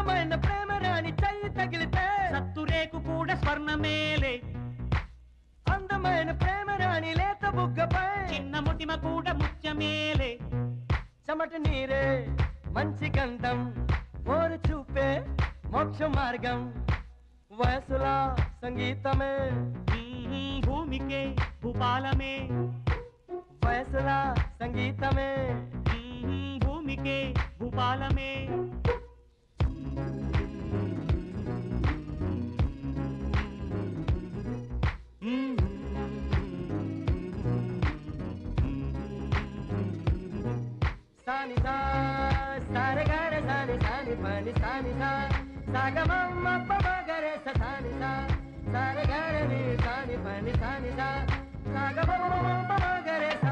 అందమైన ప్రేమ రాణి చెయ్యి తగిలితే సత్తురేకు కూడా స్వర్ణమేలే అందమైన ప్రేమ రాణి లేత బుగ్గపై చిన్న ముటిమ కూడా ముత్యమేలే చెమట నీరే మంచి గంధం ఓరు చూపే మోక్ష మార్గం వయసులా సంగీతమే భూమికే భూపాలమే వయసులా సంగీతమే భూమికే భూపాలమే సాని సా సారే గారే సాని సాని పని సాని సా సాగమమ్మ పమగరే సాని సా సారే గారే ని సాని పని సాని సా సాగమమ్మ పమగరే సా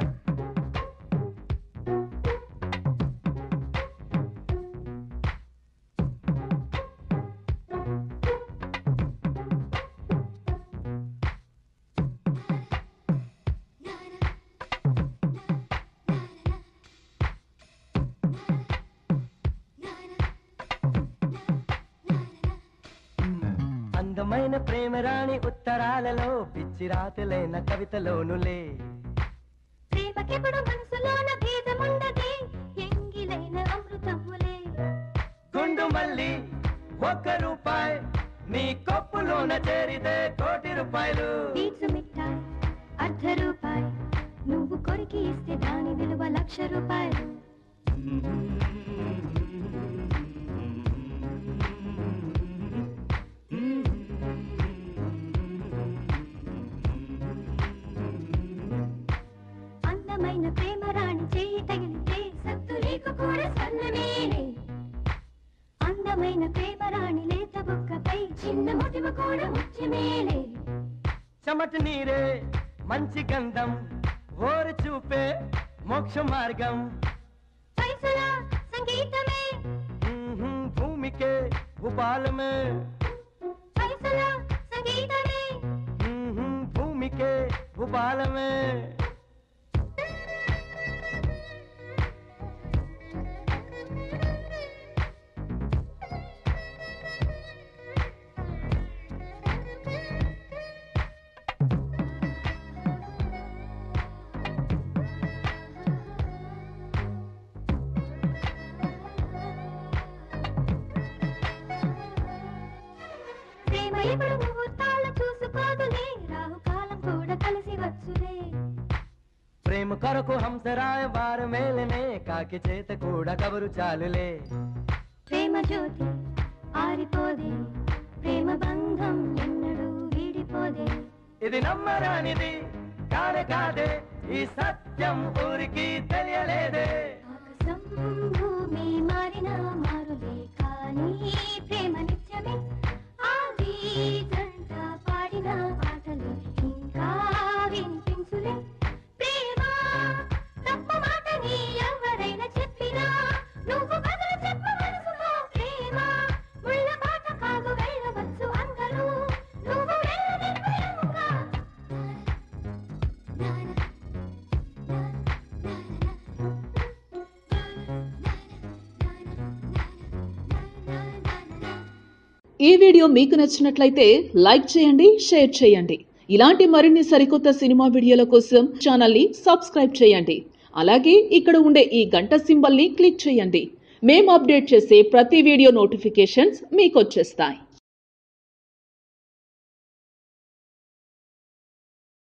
అందమైన ప్రేమ రాణి ఉత్తరాలలో పిచ్చి రాతలైన కవితలోనులే ప్రేమకెప్పుడు మనసులోన భేదముండదే ఎంగిలైన అమృతములే గుండు మల్లి 1 రూపాయి నీ కప్పులోన చేరితే కోటి రూపాయలు బీట్స్ మిఠాయి అర్ధ రూపాయి నువ్వు కొరికి ఇస్తే దాని విలువ 1,00,000 రూపాయలు అందమైన ప్రేమ రాణి చేయి తగిలితే సత్తురేకు కూడా స్వర్ణమేలే అందమైన ప్రేమ రాణి లేత బుగ్గపై చిన్న ముటిమ కూడా ముత్యమేలే చెమట నీరే మంచి గంధం ఓరు చూపే మోక్ష మార్గం పైసల సంగీతమే భూమికే భూపాలమే పైసల సంగీతమే భూమికే భూపాలమే ప్రేమ ఎప్పుడు ముహూర్తాలు చూసుకోదులే రాహుకాలం కూడా కలిసి వచ్చులే ప్రేమ కొరకు హంసరాయ వారు మేలనే కాకి చేత కూడా కబురు చాలులే ప్రేమ జ్యోతి ఆరిపోదే ప్రేమ బంధం ఎన్నడూ వీడిపోదే ఇది నమ్మరానిది కానే కాదే ఈ సత్యం ఊరికి తెలియలేదే ఆకాశం భూమి మారినా మారులే కానీ ప్రేమ నిత్యమే ఆది జంట పాడిన పాటలే ఇంకా వినిపించులే ప్రేమ తప్పు మాటని ఎవరైనా చెప్పినా నువ్వు బదులు చెప్పు మనసులో ప్రేమ ముళ్ళ పాట కాదు వెళ్ళవచ్చు అందరూ నువ్వు వెళ్ళ నిర్భయంగా ఈ వీడియో మీకు నచ్చినట్లయితే లైక్ చేయండి, షేర్ చేయండి. ఇలాంటి మరిన్ని సరికొత్త సినిమా వీడియోల కోసం ఛానల్ని సబ్స్క్రైబ్ చేయండి. అలాగే ఇక్కడ ఉండే ఈ గంట సింబల్ని క్లిక్ చేయండి. మేము అప్డేట్ చేసే ప్రతి వీడియో నోటిఫికేషన్స్ మీకు వచ్చేస్తాయి.